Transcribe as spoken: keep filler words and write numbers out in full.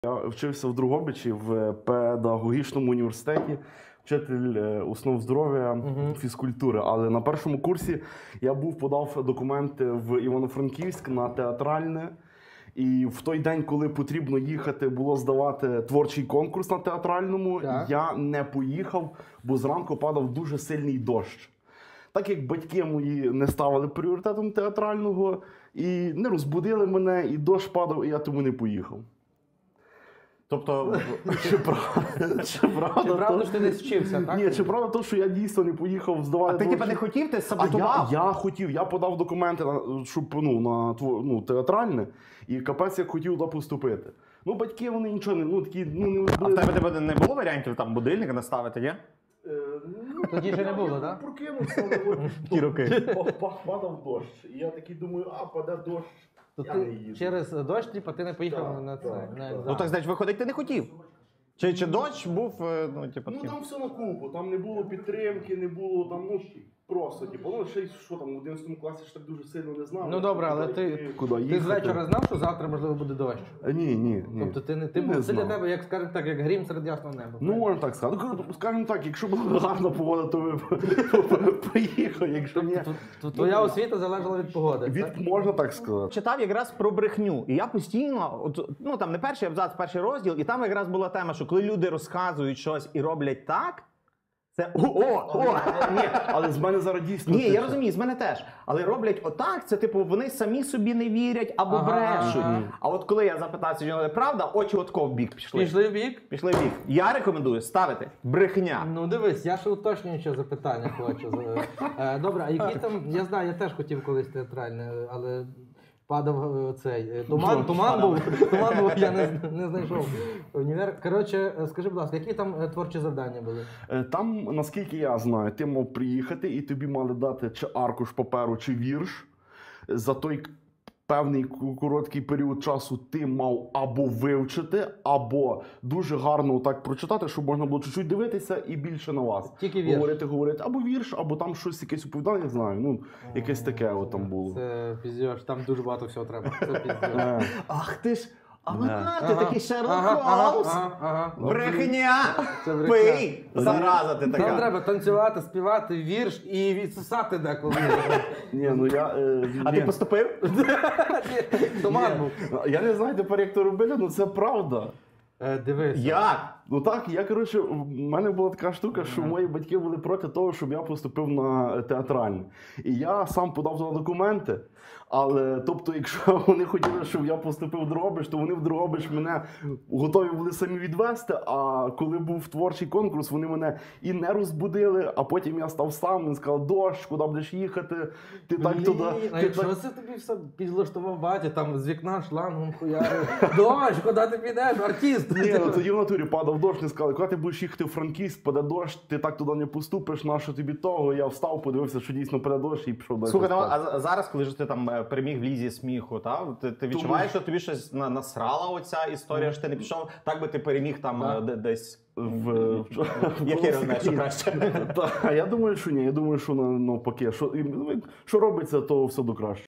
Я вчився в Дрогобичі в педагогічному університеті, вчитель основ здоров'я, Мгм. фізкультури. Але на першому курсі я був подав документи в Івано-Франківськ на театральне. І в той день, коли потрібно їхати, було здавати творчий конкурс на театральному, Так. я не поїхав, бо зранку падав дуже сильний дощ. Так як батьки мої не ставили пріоритетом театрального і не розбудили мене, і дощ падав, і я тому не поїхав. Тобто, Чи правда, чи правда, Чи правда, то- що ти десь вчився, так? Ні, чи правда то, що я дійсно не поїхав здавати а ти творчий- типа не хотів, ти А я, саботував? я хотів, я подав документи, на- щоб ну, на тво- ну, театральне, і капець як хотів туди поступити. Ну, батьки вони нічого не, ну, такі, ну, не А в тебе, тебе не було варіантів там будильника наставити, є? Е, ну, Тоді ще не було, я так? Прокинувся, але Ті роки. па- падав дощ. І я такий думаю, а паде дощ. То Я не ти їду. через дощ, типу, ти не поїхав Так, на це. так, на так. екзамен. Ну так, значить, виходить, ти не хотів. Чи, чи дощ був, е, ну, типу, Ну таким? там все на купу, там не було підтримки, не було там, ну просто, типу, ну ще й що там, в одинадцятому класі ж так дуже сильно не знав. Ну добре, але куди ти, йти, куди ти їхати. з вечора знав, що завтра, можливо, буде дощ? Е, Ні, ні, ні. Тобто ти не ти Не був це для знав. тебе, як скажемо так, як грім серед ясного неба. Ну, можна так сказати. Ну, скажімо так, якщо була гарна погода, то ви поїхав, якщо ні. Т- т- Твоя освіта залежала від погоди. так? Від, можна так сказати. Читав якраз про брехню, і я постійно, от, ну там не перший абзац, перший розділ, і там якраз була тема, що коли люди розказують щось і роблять так, це о, о, о, ні, Але з мене зараз дійсно. ні, я тече. розумію, з мене теж. Але роблять отак, це типу вони самі собі не вірять або Ага, брешуть. ага. А от коли я запитався, чи правда, очі отко в бік пішли. Пішли в бік? Пішли в бік. Я рекомендую ставити брехня. Ну дивись, я ще уточнююче запитання хочу. Е, Добре, а які там, я знаю, я теж хотів колись театральне, але падав е, цей е, туман, Що туман падав? був, туман був, я не, не знайшов. Універ. Коротше, е, скажи, будь ласка, які там е, творчі завдання були? Е, Там, наскільки я знаю, ти мав приїхати і тобі мали дати чи аркуш паперу, чи вірш. За той к- певний ку- короткий період часу ти мав або вивчити, або дуже гарно так прочитати, щоб можна було чуть-чуть дивитися і більше на вас. Тільки вірш. Говорити, говорити. Або вірш, або там щось, якесь оповідання, не знаю. Ну, якесь таке от там було. Це піздєш, там дуже багато всього треба. Це піздєш. Е, Ах ти ж, а Да. вона, ти такий Шерлок ага, ага, Холмс. ага, ага. Брехня! Це брехня. Пий! Зараза ти Там така. треба танцювати, співати вірш і відсосати деколи. Ні, ну я. е, А ні. ти поступив? Туман Ні. був. Я не знаю тепер, як то робити, але це правда. Е, Дивись. Як? Ну так, я коротше, в мене була така штука, що мої батьки були проти того, щоб я поступив на театральне. І я сам подав туди документи. Але тобто, якщо вони хотіли, щоб я поступив в Дрогобич, то вони в Дрогобич мене готові були самі відвести. А коли був творчий конкурс, вони мене і не розбудили, а потім я став сам, він сказав, дощ, куди будеш їхати, ти так Блін, туди. а Ти якщо так... це тобі все підлаштував батя, там з вікна шлангом хуярив. Дощ, куди ти підеш, артист? Ні, ну тоді в натурі падав дощ, не сказали, коли ти будеш їхати в Франківськ, паде дощ, ти так туди не поступиш, на що тобі того. Я встав, подивився, що дійсно паде дощ і пішов далі. Слухай, ну, спати. а зараз, коли ж ти там е, переміг в лізі сміху, та? Ти, ти відчуваєш, що тобі щось на- насрала оця історія, що ти не пішов, так би ти переміг там Да. е, де- десь. В, в, Яке знаєш, що краще? Та, я думаю, що ні. Я думаю, що навпаки, що, і, що робиться, то все до краще.